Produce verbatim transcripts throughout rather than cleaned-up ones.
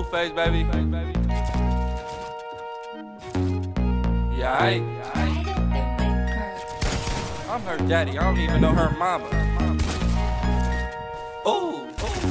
Blueface, baby. Yeah, I, I'm her daddy. I don't even know her mama. Ooh,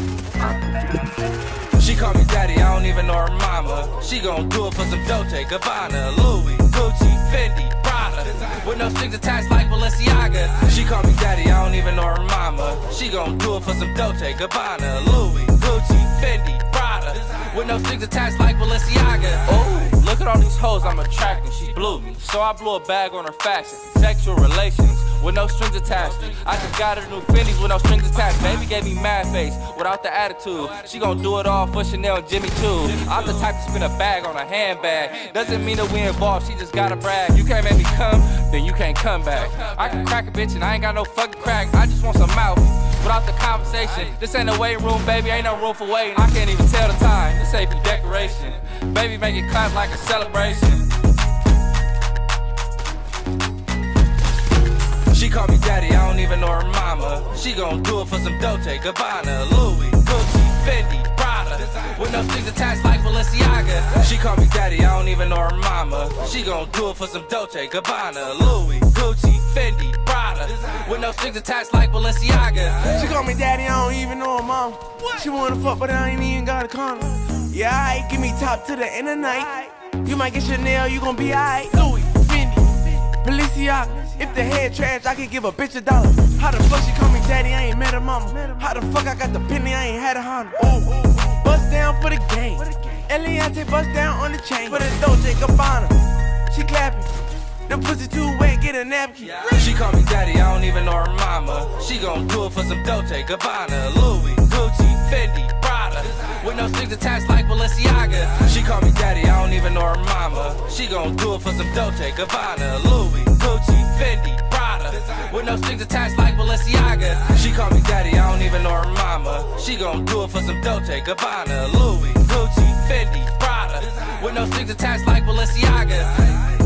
ooh. She call me daddy. I don't even know her mama. She gon' do it for some Dolce, Gabbana, Louis, Gucci, Fendi, Prada, with no strings attached like Balenciaga. She call me daddy. I don't even know her mama. She gon' do it for some Dolce, Gabbana, Louis, Gucci, Fendi, Prada, with no strings attached like Balenciaga. Ooh, look at all these hoes I'm attracting. She blew me, so I blew a bag on her fashion. Sexual relations with no strings attached. I just got her new Fendi's with no strings attached. Baby gave me mad face without the attitude. She gon' do it all for Chanel and Jimmy too. I'm the type to spin a bag on a handbag. Doesn't mean that we involved, she just gotta brag. You can't make me come, then you can't come back. I can crack a bitch and I ain't got no fucking crack. I just want some mouth without the conversation. This ain't a waiting room, baby, ain't no room for waiting. I can't even tell the time, this ain't for decoration. Baby, make it clap like a celebration. She call me daddy, I don't even know her mama. She gon' do it for some Dolce, Gabbana, Louis, Gucci, Fendi, Prada, with no strings attached like Balenciaga. She call me daddy, I don't even know her mama. She gon' do it for some Dolce, Gabbana, Louis, Gucci, Fendi, Prada, with no strings attached like Balenciaga. She call me daddy, I don't even know her mama. What? She wanna fuck, but I ain't even got a condom. Yeah, alright, give me top to the end of the night. You might get Chanel, you gon' be alright. Louis, Fendi, Balenciaga. If the head trash, I can give a bitch a dollar. How the fuck she call me daddy, I ain't met her mama. How the fuck I got the penny, I ain't had a Honda. Ooh, bust down for the game. Eliante bust down on the chain. For the Dolce Gabbana, she clapping. The pussy too wet, get a napkin. She call me daddy, I don't even know her mama. She gon' do it for some Dolce, Gabbana, Louis, Gucci, Fendi, Prada, with no strings attached like Balenciaga. She call me daddy, I don't even know her mama. She gon' do it for some Dolce, Gabbana, Louis, Gucci, Fendi, Prada, with no strings attached like Balenciaga. She call me daddy, I don't even know her mama. She gon' do it for some Dolce, Gabbana, Louis, Gucci, Fendi, Prada, with no strings attached like Balenciaga.